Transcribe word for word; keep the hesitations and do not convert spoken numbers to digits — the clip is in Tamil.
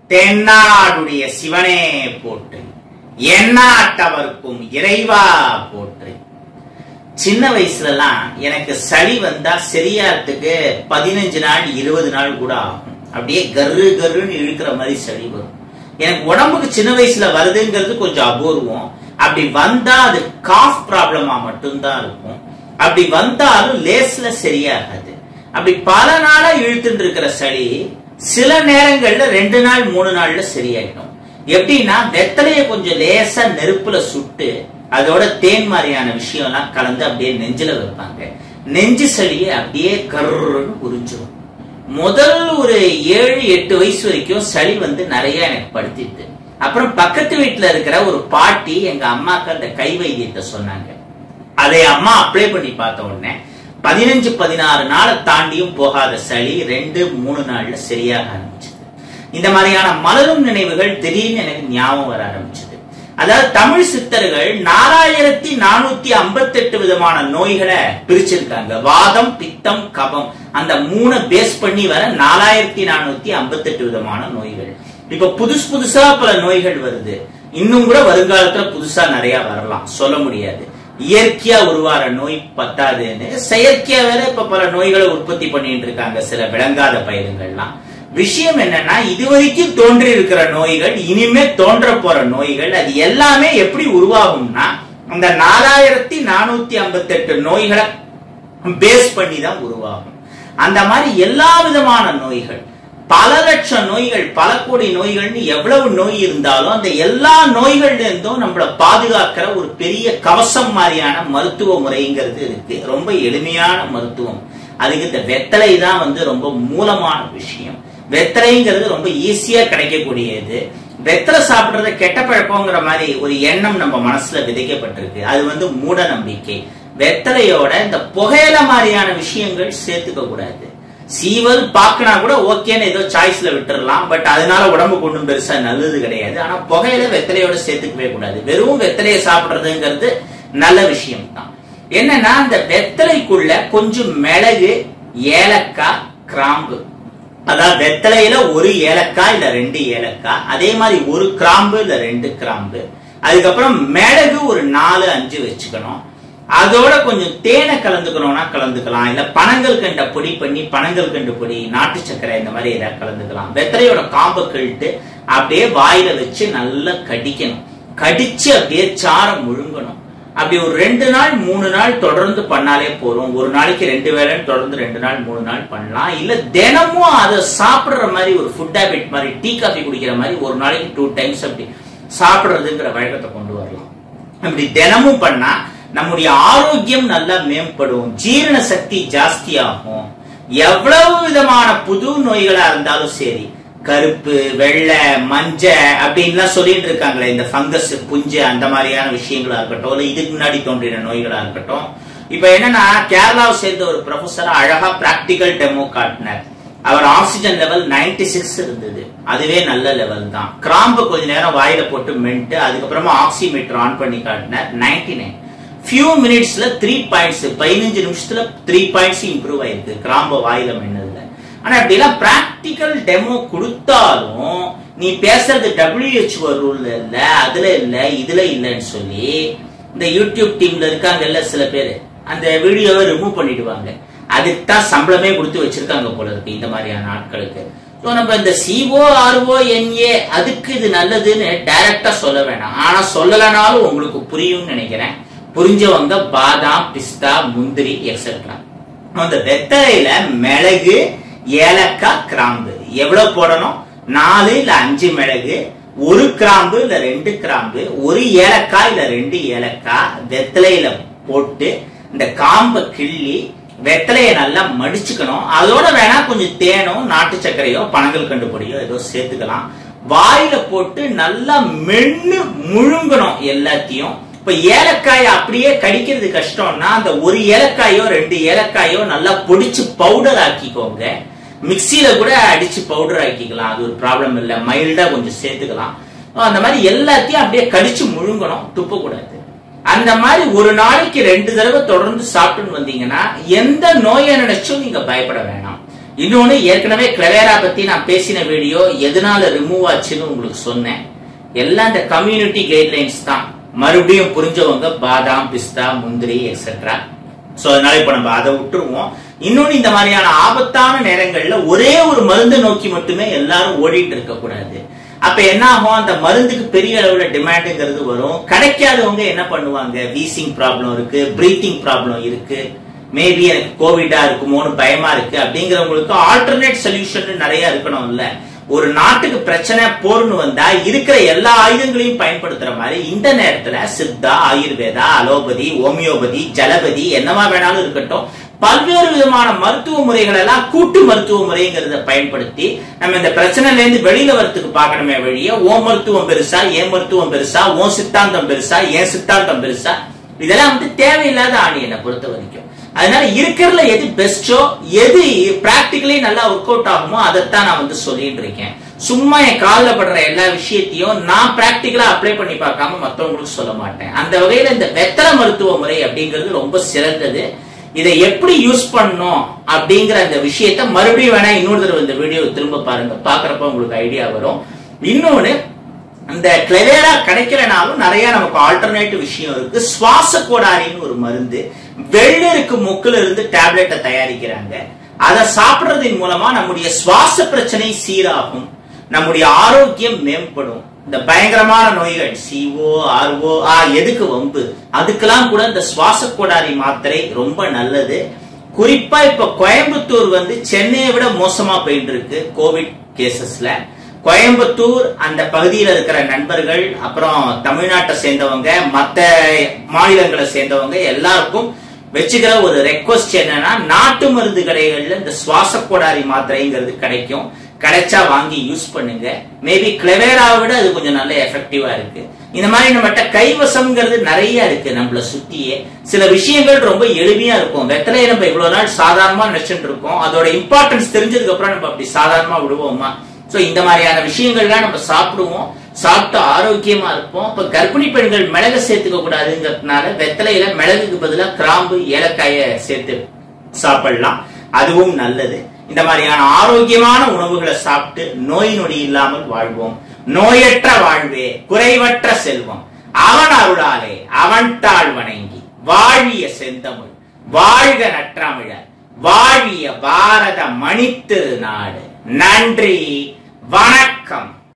தென்னாடுடைய சிவனே போற்றி, எந்நாட்டவர்க்கும் இறைவா போற்றி. சின்ன வயசுல எல்லாம் எனக்கு சளி வந்தா சரியாறதுக்கு பதினஞ்சு நாள் இருபது நாள் கூட ஆகும். அப்படியே கரு கருன்னு இழுக்கிற மாதிரி சளி வரும். எனக்கு உடம்புக்கு சின்ன வயசுல வருதுங்கிறது கொஞ்சம் அபூர்வம். அப்படி வந்தா அது காஃப் ப்ராப்ளமா மட்டும்தான் இருக்கும். அப்படி வந்தாலும் லேஸ்ல சரியாகாது. அப்படி பல நாளா இழுத்துட்டு இருக்கிற சளி சில நேரங்கள்ல ரெண்டு நாள் மூணு நாள்ல சரியாயிடும். எப்படின்னா வெத்தலைய கொஞ்சம் லேசா நெருப்புல சுட்டு அதோட தேன் மாதிரியான விஷயம் எல்லாம் கலந்து அப்படியே நெஞ்சில வைப்பாங்க. நெஞ்சு சளியை அப்படியே கருன்னு உறிஞ்சிடும். முதல் ஒரு ஏழு எட்டு வயசு வரைக்கும் சளி வந்து நிறைய எனக்கு படுத்திட்டு, அப்புறம் பக்கத்து வீட்டுல இருக்கிற ஒரு பாட்டி எங்க அம்மாக்கு அந்த கை வைத்தியத்தை சொன்னாங்க. அதை அம்மா அப்ளை பண்ணி பார்த்த உடனே பதினஞ்சு பதினாறு நாளை தாண்டியும் போகாத சளி ரெண்டு மூணு நாள்ல சரியாக ஆரம்பிச்சது. இந்த மாதிரியான மலரும் நினைவுகள் திடீர்னு எனக்கு ஞாபகம் வர ஆரம்பிச்சது. அதாவது தமிழ் சித்தர்கள் நாலாயிரத்தி நானூத்தி ஐம்பத்தி எட்டு விதமான நோய்களை பிரிச்சிருக்காங்க. வாதம், பித்தம், கபம், அந்த மூணு பேஸ் பண்ணி வர நாலாயிரத்தி நானூத்தி ஐம்பத்தி எட்டு விதமான நோய்கள். இப்ப புதுசு புதுசா பல நோய்கள் வருது. இன்னும் கூட வருங்காலத்துல புதுசா நிறைய வரலாம், சொல்ல முடியாது. இயற்கையா உருவார நோய் பத்தாதுன்னு செயற்கையா வேற இப்ப பல நோய்களை உற்பத்தி பண்ணிட்டு இருக்காங்க சில விளங்காத பயிர்கள்லாம். விஷயம் என்னன்னா, இதுவரைக்கும் தோன்றி இருக்கிற நோய்கள், இனிமே தோன்ற போற நோய்கள், அது எல்லாமே எப்படி உருவாகும்னா அந்த நாலாயிரத்தி நானூத்தி ஐம்பத்தி எட்டு நோய்களை பேஸ் பண்ணி தான் உருவாகும். அந்த மாதிரி எல்லா விதமான நோய்கள், பல லட்சம் நோய்கள், பல கோடி நோய்கள்னு எவ்வளவு நோய் இருந்தாலும் அந்த எல்லா நோய்கள்ல இருந்தும் நம்மளை பாதுகாக்கிற ஒரு பெரிய கவசம் மாதிரியான மருத்துவ முறைங்கிறது இருக்கு. ரொம்ப எளிமையான மருத்துவம். அதுக்கு இந்த வெத்தலை தான் வந்து ரொம்ப மூலமான விஷயம். வெத்தலைங்கிறது ரொம்ப ஈஸியா கிடைக்கக்கூடியது. வெத்தலை சாப்பிடுறத கெட்ட பழக்கங்கிற மாதிரி ஒரு எண்ணம் நம்ம மனசுல விதைக்கப்பட்டிருக்கு. அது வந்து மூட நம்பிக்கை. வெத்தலையோட இந்த புகையில மாதிரியான விஷயங்கள் சேர்த்துக்க கூடாது. சீவல் பாக்குனா கூட ஓகேன்னு ஏதோ சாய்ஸ்ல விட்டுறலாம். பட் அதனால உடம்புக்கு ஒன்றும் பெருசா நல்லது கிடையாது. ஆனா புகையில வெத்தலையோட சேர்த்துக்கவே கூடாது. வெறும் வெத்தலையை சாப்பிடுறதுங்கிறது நல்ல விஷயம் தான். என்னன்னா, அந்த வெத்தலைக்குள்ள கொஞ்சம் மிளகு, ஏலக்காய், கிராம்பு, அதாவது வெத்தலையில ஒரு ஏலக்காய் இல்ல ரெண்டு ஏலக்காய், அதே மாதிரி ஒரு கிராம்பு இல்ல ரெண்டு கிராம்பு, அதுக்கப்புறம் மிளகு ஒரு நாலு அஞ்சு வச்சுக்கணும். அதோட கொஞ்சம் தேனை கலந்துக்கணும்னா கலந்துக்கலாம். இல்ல பனங்கள் கண்ட பொடி பண்ணி பனங்கள் கண்டு பொடி, நாட்டு சர்க்கரை, இந்த மாதிரி ஏதாவது கலந்துக்கலாம். வெத்தலையோட காம்பை கிழிட்டு அப்படியே வாயில வச்சு நல்லா கடிக்கணும். கடிச்சு அப்படியே சாரம் முழுங்கணும். அப்படி ஒரு ரெண்டு நாள் மூணு நாள் தொடர்ந்து பண்ணாலே போதும். ஒரு நாளைக்கு ரெண்டு வேளை தொடர்ந்து ரெண்டு நாள் மூணு நாள் பண்ணலாம். இல்ல தினமும் அதை சாப்பிடுற மாதிரி ஒரு ஃபுட் ஹேபிட் மாதிரி, டீ காஃபி குடிக்கிற மாதிரி ஒரு நாளைக்கு டூ டைம்ஸ் அப்படி சாப்பிடுறதுங்கிற வழக்கத்தை கொண்டு வரலாம். அப்படி தினமும் பண்ணா நம்முடைய ஆரோக்கியம் நல்லா மேம்படும், ஜீரண சக்தி ஜாஸ்தி ஆகும். எவ்வளவு விதமான புது நோய்களா இருந்தாலும் சரி, கருப்பு, வெள்ளை, மஞ்ச அப்படின்லாம் சொல்லிட்டு இருக்காங்களே, இந்த பங்கஸ், புஞ்சு, அந்த மாதிரியான விஷயங்களா இருக்கட்டும், இல்ல இதுக்கு முன்னாடி தோன்றின நோய்களா இருக்கட்டும். இப்ப என்னன்னா, கேரளாவை சேர்ந்த ஒரு ப்ரொஃபஸர் அழகா பிராக்டிக்கல் டெமோ காட்டினார். அவர் ஆக்சிஜன் லெவல் நைன்டி சிக்ஸ் இருந்தது. அதுவே நல்ல லெவல் தான். கிராம்பு கொஞ்ச நேரம் வாயில போட்டு மென்ட்டு அதுக்கப்புறமா ஆக்சிமீட்டர் ஆன் பண்ணி காட்டினார், நைன்டி நைன். ஃபியூ மினிட்ஸ்ல த்ரீ பாயிண்ட்ஸ், பதினஞ்சு நிமிஷத்துல த்ரீ பாயிண்ட்ஸ் இம்ப்ரூவ் ஆயிருக்கு கிராம்பு வாயில மென்னதுல. ஆனா அப்படிலாம் பிராக்டிக்கல் டெமோ கொடுத்தாலும் நீ பேசுறது டபிள்யூஹெச்ஓ ரூல்ல இல்ல, அதுல இல்ல, இதுல இல்லன்னு சொல்லி இந்த யூடியூப் டீம்ல இருக்காங்கல்ல சில பேர், அந்த வீடியோவை ரிமூவ் பண்ணிடுவாங்க. அதுக்கு தான் சம்பளமே கொடுத்து வச்சிருக்காங்க போல இருக்கு இந்த மாதிரியான ஆட்களுக்கு. ஸோ நம்ம இந்த சிஓ ஆர்ஓ என்ஏ அதுக்கு இது நல்லதுன்னு டைரக்டா சொல்ல வேணாம். ஆனா சொல்லலனாலும் உங்களுக்கு புரியும்னு நினைக்கிறேன். புரிஞ்சவங்க பாதாம், பிஸ்தா, முந்திரி எக்ஸெட்ரா. அந்த வெத்தலையில மிளகு, ஏலக்காய், கிராம்பு எவ்வளவு போடணும்? நாலு இல்ல அஞ்சு மிளகு, ஒரு கிராம்பு இல்ல ரெண்டு கிராம்பு, ஒரு ஏலக்காய் இல்ல ரெண்டு ஏலக்காய் வெத்தலையில போட்டு இந்த காம்பை கிள்ளி வெத்தலையை நல்லா மடிச்சுக்கணும். அதோட வேணா கொஞ்சம் தேனோ நாட்டு சர்க்கரையோ பனங்கள் கண்டு பொடியோ ஏதோ சேர்த்துக்கலாம். வாயில போட்டு நல்லா மென்னு முழுங்கணும் எல்லாத்தையும். இப்ப ஏலக்காய் அப்படியே கடிக்கிறது கஷ்டம்னா அந்த ஒரு ஏலக்காயோ ரெண்டு ஏலக்காயோ நல்லா பொடிச்சு பவுடர் ஆக்கிக்கோங்க. மிக்சியில கூட அடிச்சு பவுடர் ஆக்கிக்கலாம், அது ஒரு ப்ராப்ளம் இல்லை. மைல்டா கொஞ்சம் சேர்த்துக்கலாம். அந்த மாதிரி எல்லாத்தையும் அப்படியே கடிச்சு முழுங்கணும், துப்பக்கூடாது. அந்த மாதிரி ஒரு நாளைக்கு ரெண்டு தடவை தொடர்ந்து சாப்பிட்டுன்னு வந்தீங்கன்னா எந்த நோயை நினைச்சும் நீங்க பயப்பட வேணாம். இன்னொன்னு ஏற்கனவே கிளவேரா பத்தி நான் பேசின வீடியோ எதனால ரிமூவ் ஆச்சுன்னு உங்களுக்கு சொன்னேன். எல்லாம் இந்த கம்யூனிட்டி கைட்லைன்ஸ் தான். மறுபடியும் புரிஞ்சவங்க பாதாம், பிஸ்தா, முந்திரி எக்ஸெட்ரா. சோ அதனால இப்ப நம்ம அதை விட்டுருவோம். இன்னொன்னு இந்த மாதிரியான ஆபத்தான நேரங்கள்ல ஒரே ஒரு மருந்து நோக்கி மட்டுமே எல்லாரும் ஓடிட்டு இருக்க கூடாது. அப்ப என்ன ஆகும், அந்த மருந்துக்கு பெரிய அளவுல டிமாண்டுங்கிறது வரும். கிடைக்காதவங்க என்ன பண்ணுவாங்க, வீசிங் ப்ராப்ளம் இருக்கு, பிரீத்திங் ப்ராப்ளம் இருக்கு, மேபி எனக்கு கோவிடா இருக்குமோன்னு பயமா இருக்கு அப்படிங்கிறவங்களுக்கு ஆல்டர்னேட் சொல்யூஷன் நிறைய இருக்கணும் இல்ல. ஒரு நாட்டுக்கு பிரச்சனை போர்னு வந்தா இருக்கிற எல்லா ஆயுதங்களையும் பயன்படுத்துற மாதிரி இந்த நேரத்துல சித்தா, ஆயுர்வேதா, அலோபதி, ஹோமியோபதி, ஜலபதி என்னவா வேணாலும் இருக்கட்டும், பல்வேறு விதமான மருத்துவ முறைகள் எல்லாம் கூட்டு மருத்துவ முறைங்கிறத பயன்படுத்தி நம்ம இந்த பிரச்சனைல இருந்து வெளியில வரத்துக்கு பார்க்கணுமே வழிய ஓ மருத்துவம் பெருசா, ஏன் மருத்துவம் பெருசா, ஓ சித்தாந்தம் பெருசா, ஏன் சித்தாந்தம் பெருசா, இதெல்லாம் வந்து தேவையில்லாத ஆணி என்னை பொறுத்த வரைக்கும். அதனால இருக்கிறதுல எது பெஸ்டோ, எது பிராக்டிகலி நல்லா ஒர்க் அவுட் ஆகுமோ அதைத்தான் நான் வந்து சொல்லிட்டு இருக்கேன். சும்மா என் காலில் படுற எல்லா விஷயத்தையும் நான் பிராக்டிகலா அப்ளை பண்ணி பார்க்காம மற்றவங்களுக்கு சொல்ல மாட்டேன். அந்த வகையில இந்த வெத்தலை மருத்துவ முறை அப்படிங்கிறது ரொம்ப சிறந்தது. இதை எப்படி யூஸ் பண்ணணும் அப்படிங்கிற அந்த விஷயத்த மறுபடியும் வேணா இன்னொரு தடவை இந்த வீடியோ திரும்ப பாருங்க, பாக்குறப்ப உங்களுக்கு ஐடியா வரும். இன்னொன்னு, இந்த கிளவேரா கிடைக்கலனாலும் நிறைய நமக்கு ஆல்டர்னேட்டிவ் விஷயம் இருக்கு. சுவாச கோடாரின்னு ஒரு மருந்து வெள்ளருக்கு முக்குல இருந்து டேப்லெட்டை தயாரிக்கிறாங்க. அதை சாப்பிடுறதன் மூலமா நம்முடைய சுவாச பிரச்சனை சீராகும், நம்முடைய ஆரோக்கியம் மேம்படும். இந்த பயங்கரமான நோய்கள் சிஓ, ஆர்ஓ, ஆ எதுக்கு வம்பு, அதுக்கெல்லாம் கூட இந்த சுவாச கோடாரி மாத்திரை ரொம்ப நல்லது. குறிப்பா இப்ப கோயம்புத்தூர் வந்து சென்னையை விட மோசமா போயிட்டு இருக்கு கோவிட் கேசஸ்ல. கோயம்புத்தூர் அந்த பகுதியில் இருக்கிற நண்பர்கள், அப்புறம் தமிழ்நாட்டை சேர்ந்தவங்க, மற்ற மாநிலங்களை சேர்ந்தவங்க எல்லாருக்கும் வச்சுக்கிற ஒரு ரெக்வஸ்ட் என்னன்னா, நாட்டு மருந்து கடைகள்ல இந்த சுவாச கோடாரி மாத்திரைங்கிறது கிடைக்கும். கிடைச்சா வாங்கி யூஸ் பண்ணுங்க. மேபி கிளவேராவை விட அது கொஞ்சம் நல்ல எஃபெக்டிவா இருக்கு. இந்த மாதிரி நம்மகிட்ட கைவசம்ங்கிறது நிறைய இருக்கு. நம்மள சுத்தியே சில விஷயங்கள் ரொம்ப எளிமையா இருக்கும். வெத்தலையை நம்ம இவ்வளவு நாள் சாதாரணமா நினைச்சுட்டு இருக்கோம். அதோட இம்பார்ட்டன்ஸ் தெரிஞ்சதுக்கு அப்புறம் நம்ம அப்படி சாதாரணமா விடுவோமா? சோ இந்த மாதிரியான விஷயங்கள்லாம் நம்ம சாப்பிடுவோம், சாப்பிட்டு ஆரோக்கியமா இருப்போம். இப்ப கர்ப்பிணி பெண்கள் மிளகு சேர்த்துக்க கூடாதுங்கிறதுனால வெத்தலையில மிளகுக்கு பதிலாக கிராம்பு, ஏலக்காய சேர்த்து சாப்பிடலாம், அதுவும் நல்லது. இந்த மாதிரியான ஆரோக்கியமான உணவுகளை சாப்பிட்டு நோய் நொடி இல்லாமல் வாழ்வோம். நோயற்ற வாழ்வே குறைவற்ற செல்வம், அவன் அருளாலே அவன் தாழ் வணங்கி வாழிய செந்தமிழ், வாழ்க நற்றமிழர், வாழிய பாரத மணித்திரு நாடு. நன்றி, வணக்கம்.